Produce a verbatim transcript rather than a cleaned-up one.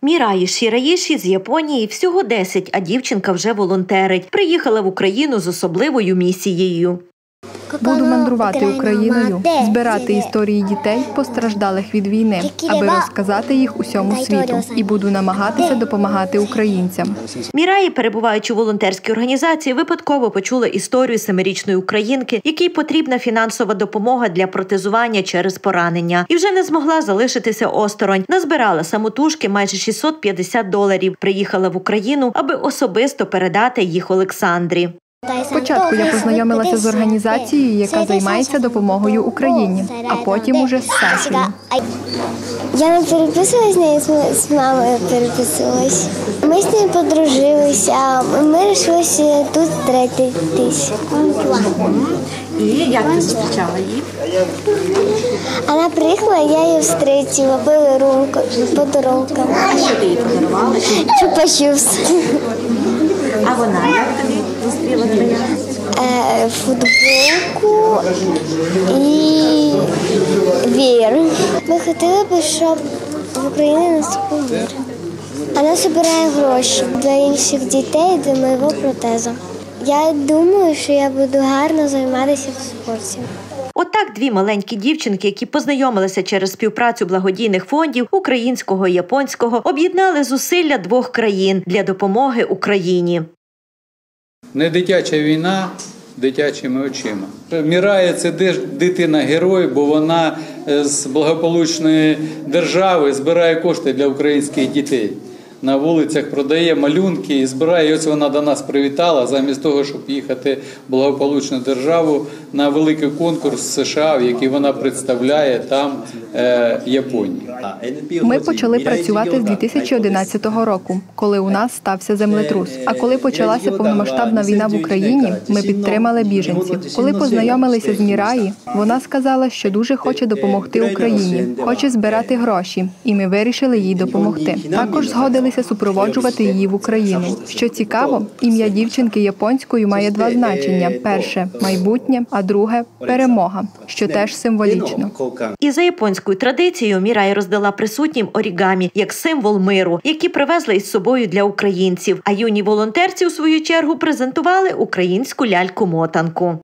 Міраї Шіраїші з Японії всього десять, а дівчинка вже волонтерить. Приїхала в Україну з особливою місією. Буду мандрувати Україною, збирати історії дітей, постраждалих від війни, аби розказати їх усьому світу. І буду намагатися допомагати українцям. Міраї, перебуваючи у волонтерській організації, випадково почула історію семирічної українки, якій потрібна фінансова допомога для протезування через поранення. І вже не змогла залишитися осторонь. Назбирала самотужки майже шістсот п'ятдесят доларів. Приїхала в Україну, аби особисто передати їх Олександрі. Спочатку я познайомилася з організацією, яка займається допомогою Україні, а потім уже з Сашею. Я не переписувалась з нею, з мамою переписувалась. Ми з нею подружилися, ми вирішили тут встретитись. І як ти зустрічала її? Вона приїхала, я її зустріла, подарунком. А що ти їй подарувала? Чупа-чупс. А вона як тобі зустріла тебе? Е, футболку і вір. Ми хотіли б, щоб в Україні наступив мир. Вона збирає гроші для інших дітей, для моєго протезу. Я думаю, що я буду гарно займатися в спорті. Отак дві маленькі дівчинки, які познайомилися через співпрацю благодійних фондів українського і японського, об'єднали зусилля двох країн для допомоги Україні. Не дитяча війна дитячими очима. Мірає – це дитина-герой, бо вона з благополучної держави збирає кошти для українських дітей. На вулицях продає малюнки і збирає. І ось вона до нас привітала, замість того, щоб їхати в благополучну державу на великий конкурс США, в який вона представляє там е, Японію. Ми почали працювати з дві тисячі одинадцятого року, коли у нас стався землетрус. А коли почалася повномасштабна війна в Україні, ми підтримали біженців. Коли познайомилися з Міраї, вона сказала, що дуже хоче допомогти Україні, хоче збирати гроші, і ми вирішили їй допомогти. Також згодилися супроводжувати її в Україну. Що цікаво, ім'я дівчинки японською має два значення. Перше – майбутнє, а друге – перемога, що теж символічно. І за японською традицією Мірай роздала присутнім орігамі як символ миру, які привезли із собою для українців. А юні волонтерці, у свою чергу, презентували українську ляльку-мотанку.